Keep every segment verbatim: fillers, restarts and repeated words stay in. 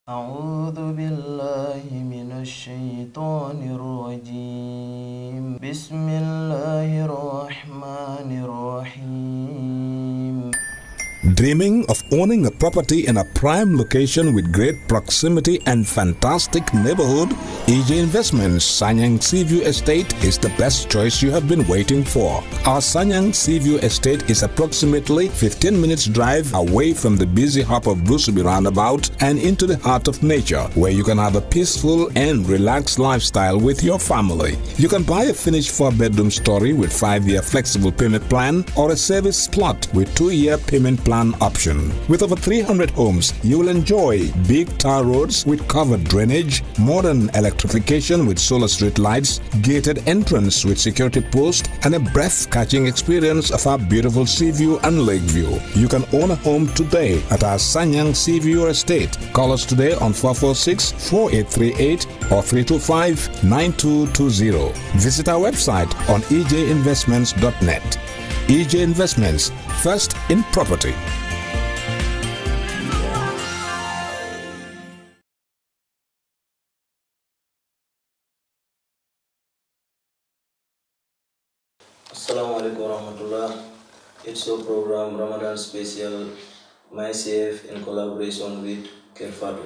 أعوذ بالله من الشيطان الرجيم بسم الله الرحمن الرحيم. Dreaming of owning a property in a prime location with great proximity and fantastic neighborhood? E J Investments Sanyang Seaview Estate is the best choice you have been waiting for. Our Sanyang Seaview Estate is approximately fifteen minutes drive away from the busy hub of Brusubi roundabout and into the heart of nature, where you can have a peaceful and relaxed lifestyle with your family. You can buy a finished four-bedroom story with five-year flexible payment plan or a service plot with two-year payment plan option. With over three hundred homes, you will enjoy big tar roads with covered drainage, modern electrification with solar street lights, gated entrance with security post, and a breath-catching experience of our beautiful sea view and lake view. You can own a home today at our Sanyang Seaview Estate. Call us today on four four six, four eight three eight or three two five, nine two two zero. Visit our website on e j investments dot net. E J Investments, first in property. Assalamu alaikum warahmatullah. It's your program Ramadan Special, myself in collaboration with Kerfado.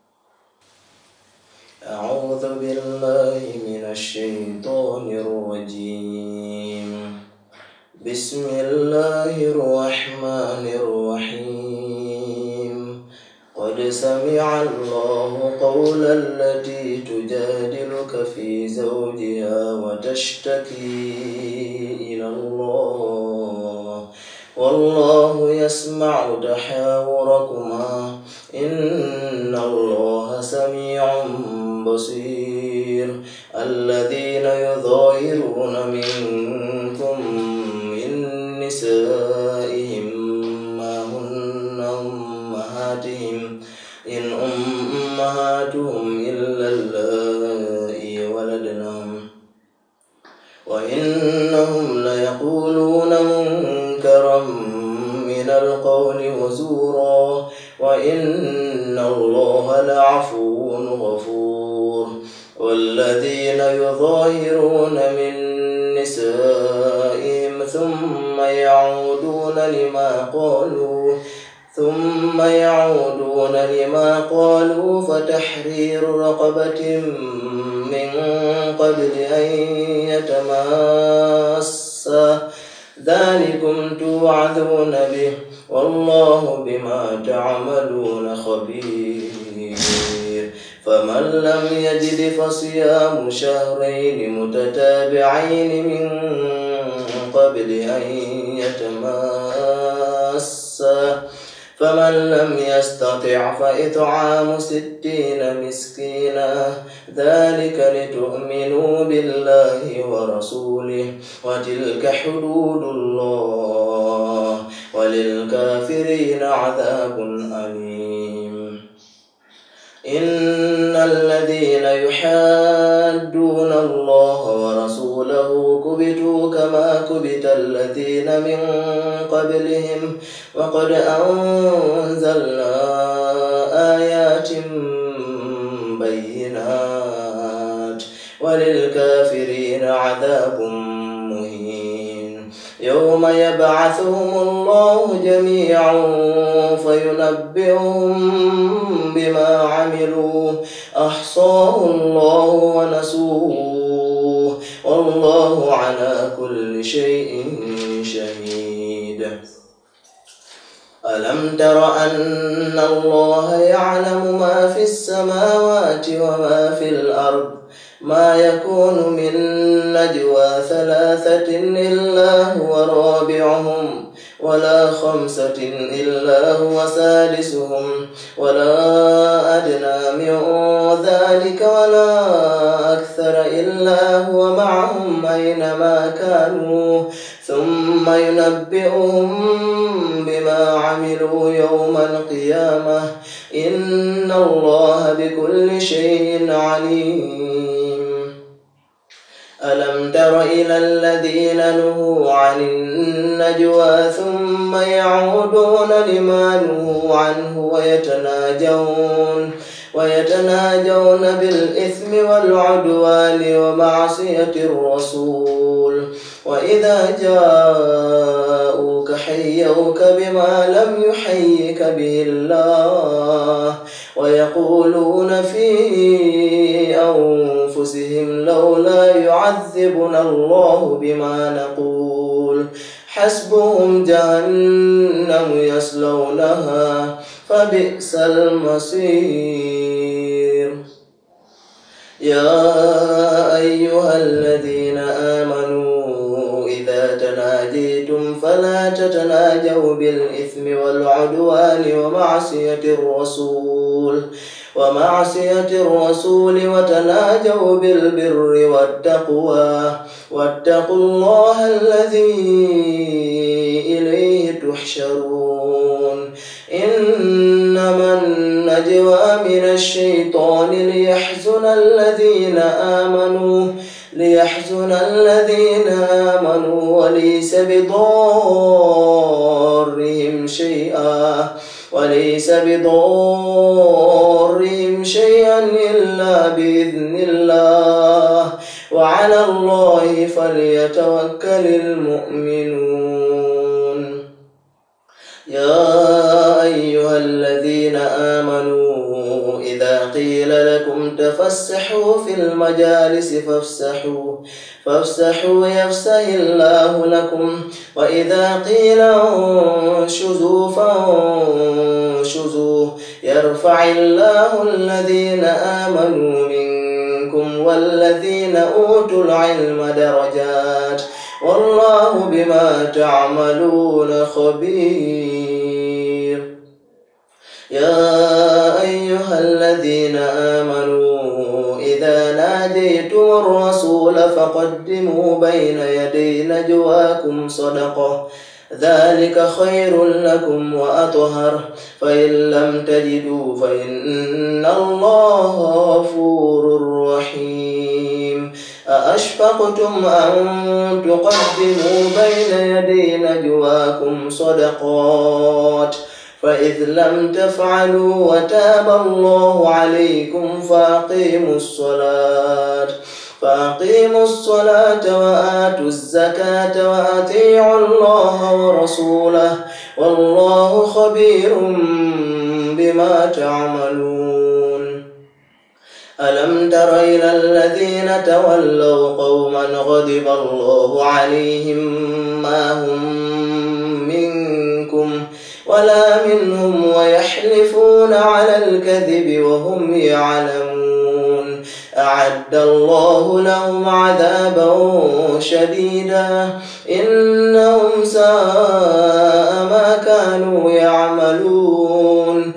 أعوذ بالله من الشيطان الرجيم بسم الله الرحمن الرحيم قد سمع الله قول التي تجادلك في زوجها وتشتكي إلى الله والله يسمع تحاوركما إن الله سميع بصير. الذين يظاهرون منكم من نسائهم ما هن أمهاتهم إن أمهاتهم إلا اللائي ولدنهم وإنهم ليقولون منكرا من القول وزورا وإن الله لعفو غفور. والذين يظاهرون من نسائهم ثم يعودون لما قالوا ثم يعودون لما قالوا فتحرير رقبة من قبل أن يتماسا ذلكم توعظون به والله بما تعملون خبير. فمن لم يجد فصيام شهرين متتابعين من قبل أن يتماسا فمن لم يستطع فإطعام ستين مسكينا ذلك لتؤمنوا بالله ورسوله وتلك حدود الله وللكافرين عذاب أليم. إن الذين يحادون الله ورسوله كبتوا كما كبت الذين من قبلهم وقد أنزلنا آيات بينات وللكافرين عذاب مهين. يوم يبعثهم الله جميعا فينبئهم بما عملوا أحصاه الله ونسوه والله على كل شيء شهيد. ألم تر أن الله يعلم ما في السماوات وما في الأرض ما يكون من نجوى ثلاثة إلا هو رابعهم ولا خمسة إلا هو سادسهم ولا أدنى من ذلك ولا أكثر إلا هو معهم أينما كانوا ثم ينبئهم بما عملوا يوم القيامة إن الله بكل شيء عليم. ألم تر إلى الذين نهوا عن النجوى ثم يعودون لما نهوا عنه ويتناجون ويتناجون بالإثم والعدوان ومعصية الرسول وإذا جاءوك حيوك بما لم يحيك به الله ويقولون في أنفسهم لولا يعذبنا الله بما نقول حسبهم جهنم يصلونها فبئس المصير. يا أيها الذين آمنوا إذا تناجيتم فلا تتناجوا بالإثم والعدوان ومعصية الرسول ومعصية الرسول وتناجوا بالبر والتقوى واتقوا الله الذي إليه تحشرون. إنما النجوى من الشيطان ليحزن الذين آمنوا ليحزن الذين آمنوا وليس بضارهم شيئا وليس بضارهم شيئا إلا بإذن الله وعلى الله فليتوكل المؤمنون. يا أيها الذين آمنوا إذا قيل لكم تفسحوا في المجالس فافسحوا فافسحوا يفسح الله لكم وإذا قيل انشزوا فانشزوا يرفع الله الذين آمنوا منكم والذين أوتوا العلم درجات والله بما تعملون خبير. يا أيها الذين آمنوا إذا ناديتم الرسول فقدموا بين يدي نجواكم صدقة ذلك خير لكم وأطهر فإن لم تجدوا فإن الله غفور رحيم. أأشفقتم أن تقدموا بين يدي نجواكم صدقات فإذ لم تفعلوا وتاب الله عليكم فأقيموا الصلاة فأقيموا الصلاة وآتوا الزكاة وأطيعوا الله ورسوله والله خبير بما تعملون. ألم تر إلى الذين تولوا قوما غضب الله عليهم ما هم منكم ولا منهم ويحلفون على الكذب وهم يعلمون أعد الله لهم عذابا شديدا إنهم ساء ما كانوا يعملون.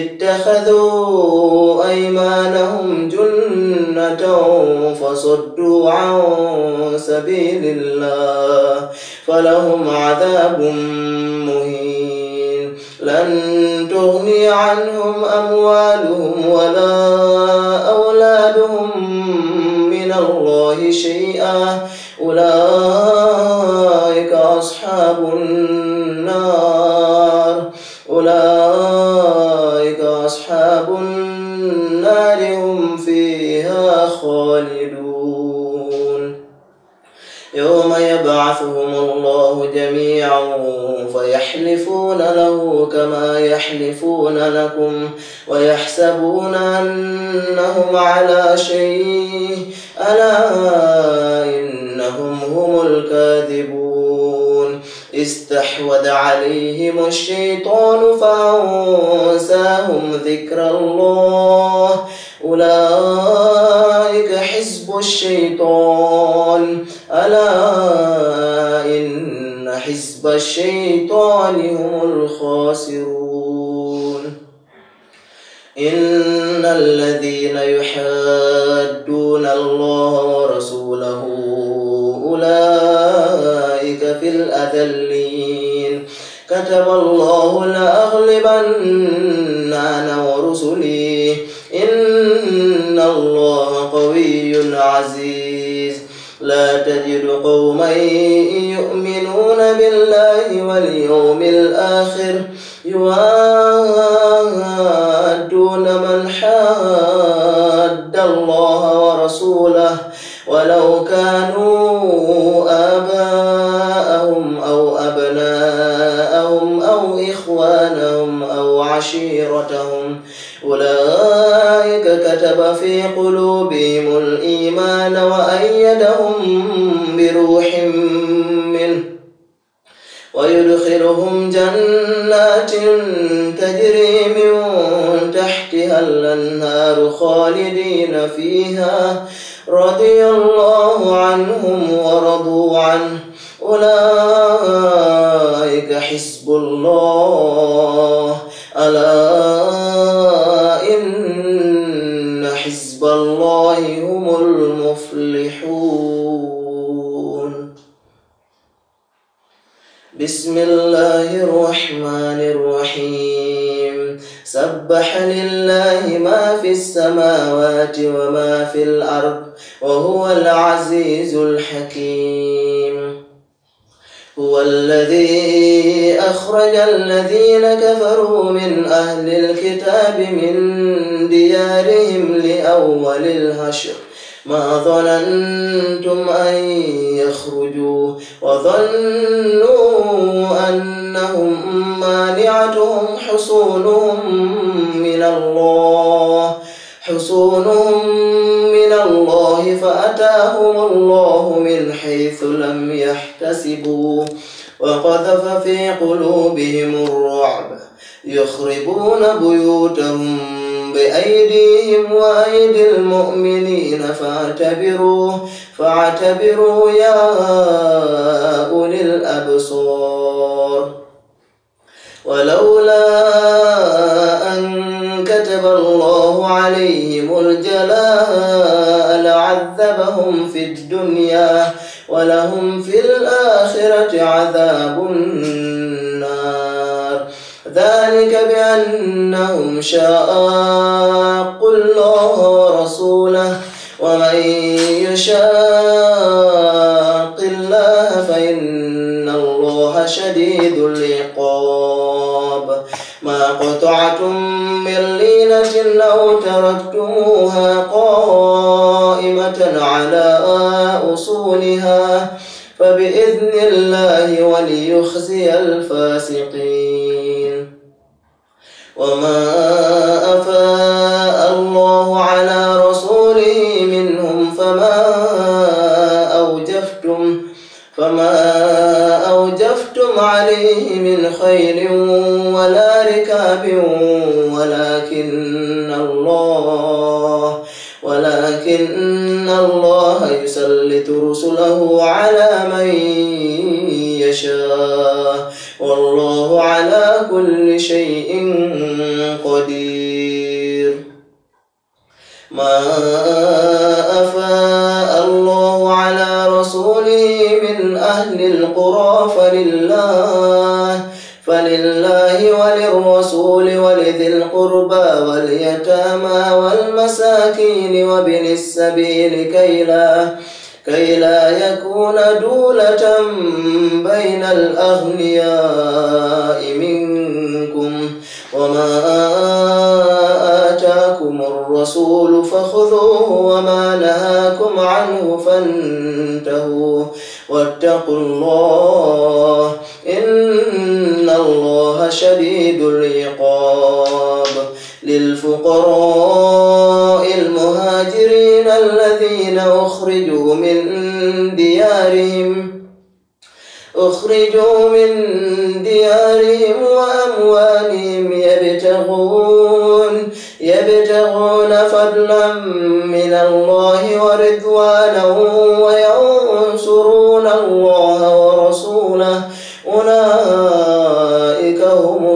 اتخذوا أيمانهم جنة فصدوا عن سبيل الله فلهم عذاب مهين. لن تغني عنهم أموالهم ولا أولادهم من الله شيئا أولئك أصحاب النار أولئك أصحاب النار هم فيها خالدون. يوم يبعثهم الله جميعا فيحلفون له كما يحلفون لكم ويحسبون أنهم على شيء ألا إنهم هم الكاذبون. استحوذ عليهم الشيطان فأنساهم ذكر الله أولئك حزب الشيطان ألا إن حزب الشيطان هم الخاسرون. إن الذين يحادون الله ورسوله أولئك في الأذلين. كتب الله لأغلبن أنا ورسلي إن الله قوي عزيز. لا تجد قوما يؤمنون بالله واليوم الآخر يوادون من حاد الله ورسوله ولو كانوا آباءهم أو أبناءهم أو إخوانهم أو عشيرتهم أولئك كتب في قلوبهم الإيمان وأيدهم بروح منه ويدخلهم جنات تجري من تحتها الأنهار خالدين فيها رضي الله عنهم ورضوا عنه أولئك حزب الله ألا إن حزب الله هم المفلحون. بسم الله الرحمن الرحيم. سبح لله ما في السماوات وما في الأرض وهو العزيز الحكيم. هو الذي أخرج الذين كفروا من أهل الكتاب من ديارهم لأول الحشر ما ظننتم أن يخرجوا وظنوا أنهم مانعتهم حصونهم من الله حصونهم من الله فأتاهم الله من حيث لم يحتسبوا وقذف في قلوبهم الرعب يخربون بيوتهم بأيديهم وأيدي المؤمنين فاعتبروا فاعتبروا يا أولي الأبصار. ولولا أن كتب الله عليهم الجلاء لعذبهم في الدنيا ولهم في الآخرة عذاب النار ذلك بأنهم شاقوا الله ورسوله ومن يشاق الله فإن الله شديد العقاب. ما قطعتم من لينة أو تركتموها قائمة على أصولها فبإذن الله وليخزي الفاسقين. وما أفاء الله على رسوله منهم فما أوجفتم فما أوجفتم عليه من خيل ولا ركاب ولكن الله ولكن الله يسلط رسله على من يشاء والله على كل شيء قدير. ما أفاء الله على رسوله من أهل القرى فلله فلله وللرسول ولذي القربى واليتامى والمساكين وابن السبيل كي لا كي لا يكون دولة بين الأغنياء منكم وما آتاكم الرسول فخذوه وما نهاكم عنه فانتهوا واتقوا الله إن الله شديد العقاب. للفقراء المهاجرين الذين أخرجوا من ديارهم أخرجوا من ديارهم وأموالهم يبتغون يبتغون فضلا من الله ورضوانا وينصرون الله ورسوله أولئك هم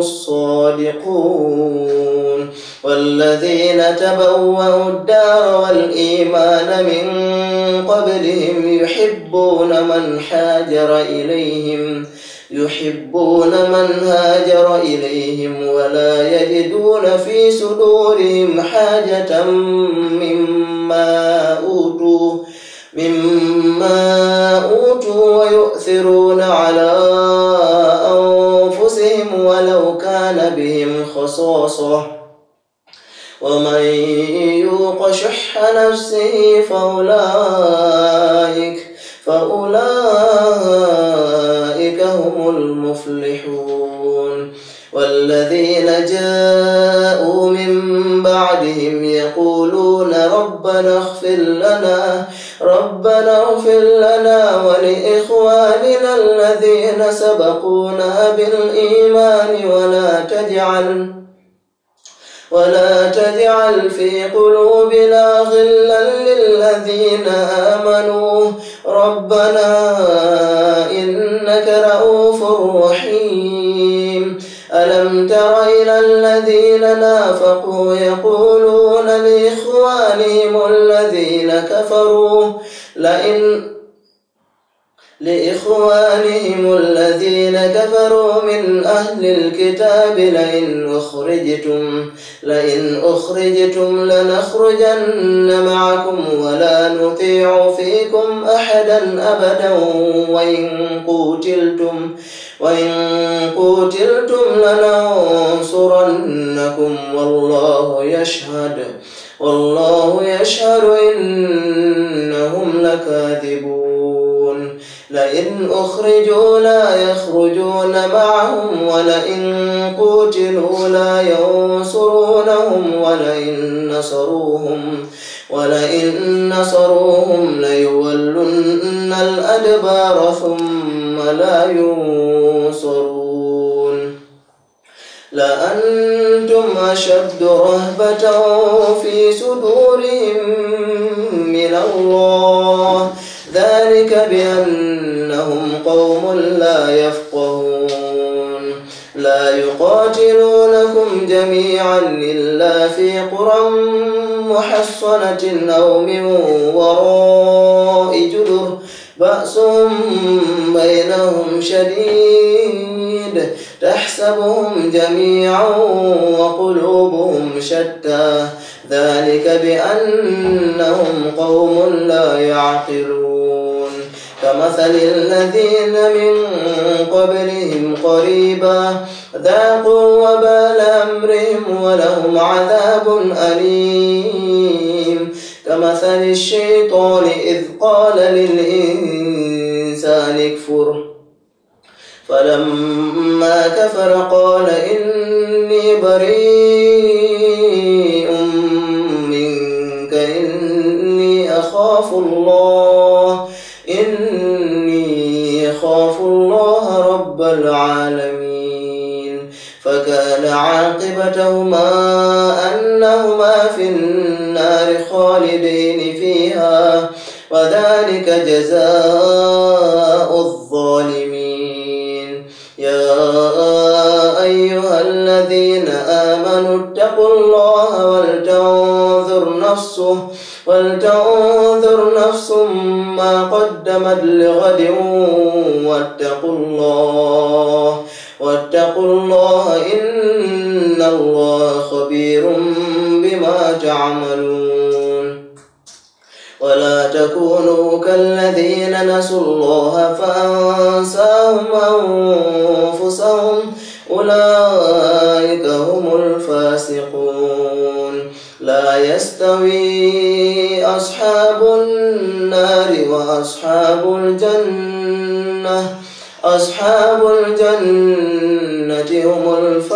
الصادقون. والذين تبوأوا الدار والإيمان من قبلهم يحبون من هاجر إليهم يحبون من هاجر إليهم ولا يجدون في صدورهم حاجة مما أوتوا مما ما أوتوا ويؤثرون على أنفسهم ولو كان بهم خصاصة ومن يوق شح نفسه فأولئك فأولئك هم المفلحون. والذين جاءوا من بعدهم يقولون ربنا اغفر لنا ربنا اغفر لنا ولإخواننا الذين سبقونا بالإيمان ولا تجعل ولا تجعل في قلوبنا غلا للذين آمنوا ربنا إنك رؤوف رحيم. ألم تر إلى الذين نافقوا يقولون لإخوانهم الذين كفروا لئن لإخوانهم الذين كفروا من أهل الكتاب لئن أخرجتم لئن أخرجتم لنخرجن معكم ولا نطيع فيكم أحدا أبدا وإن قوتلتم وإن قوتلتم لننصرنكم والله يشهد والله يشهد إنهم لكاذبون. لئن أخرجوا لا يخرجون معهم ولئن قوتلوا لا ينصرونهم ولئن نصروهم ولئن نصروهم ليولن الأدبار ثم لا ينصرون. لأنتم أشد رهبة في صدورهم من الله ذلك بأنهم قوم لا يفقهون. لا يقاتلونكم جميعا إلا في قرى محصنة أو من وراء جدر بأسهم بينهم شديد تحسبهم جميعا وقلوبهم شتى ذلك بأنهم قوم لا يعقلون. كمثل الذين من قبلهم قريبا ذاقوا وبال أمرهم ولهم عذاب أليم. كمثل الشيطان إذ قال للإنسان اكفر فلما كفر قال إني بريء منك إني أخاف الله إني أخاف الله رب العالمين. فكان عاقبتهما أنهما في النار خالدين فيها وذلك جزاء الظالمين. يا أيها الذين آمنوا اتقوا الله ولتنظر نفس ولتنظر نفس ما قدمت لغد واتقوا الله واتقوا الله إن الله خبير بما تعملون. ولا تكونوا كالذين نسوا الله فأنساهم أنفسهم أولئك هم الفاسقون. لا يستوي أصحاب النار وأصحاب الجنة أصحاب الجنة هم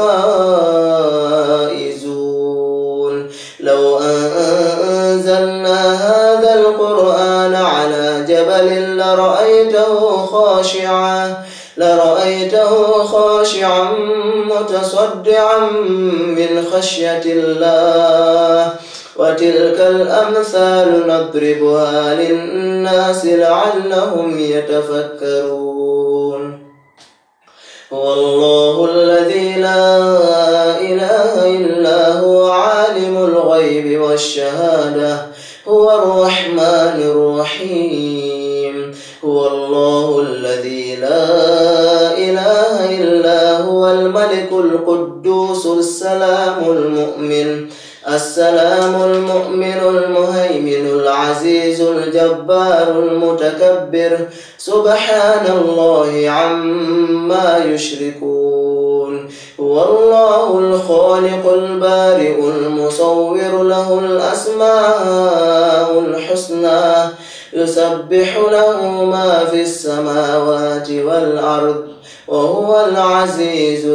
الفائزون. لو أنزلنا هذا القرآن على جبل لرأيته خاشعا لرأيته خاشعا متصدعا من خشية الله. وتلك الأمثال نضربها للناس لعلهم يتفكرون. هو الله الذي لا إله إلا هو عالم الغيب والشهادة هو الرحمن الرحيم. هو الله الذي لا إله إلا هو الملك القدوس السلام المؤمن السلام المؤمن المهيمن العزيز الجبار الجبار المتكبر سبحان الله عما يشركون هو الله الخالق البارئ المصور له الأسماء الحسنى يسبح له ما في السماوات والأرض وهو العزيز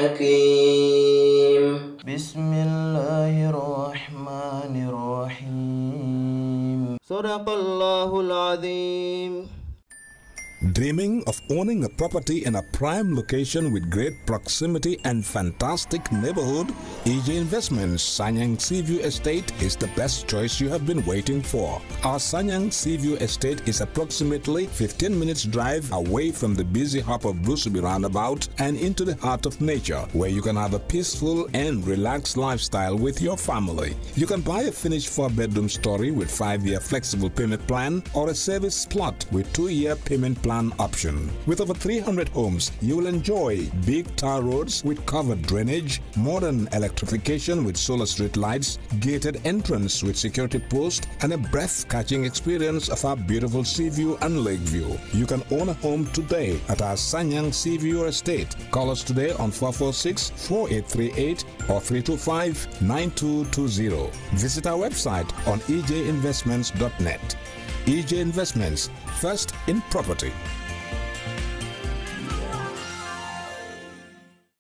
الحكيم بسم الله الرحمن الرحيم صدق الله العظيم. Dreaming of owning a property in a prime location with great proximity and fantastic neighborhood? E J Investments Sanyang Seaview Estate is the best choice you have been waiting for. Our Sanyang Seaview Estate is approximately fifteen minutes drive away from the busy hub of Brusubi roundabout and into the heart of nature, where you can have a peaceful and relaxed lifestyle with your family. You can buy a finished four-bedroom story with five-year flexible payment plan or a service plot with two-year payment plan option. With over three hundred homes, you will enjoy big tar roads with covered drainage, modern electrification with solar street lights, gated entrance with security post, and a breath-catching experience of our beautiful sea view and lake view. You can own a home today at our Sanyang Seaview Estate. Call us today on four four six, four eight three eight or three two five, nine two two zero. Visit our website on e j investments dot net. E J Investments, first in property.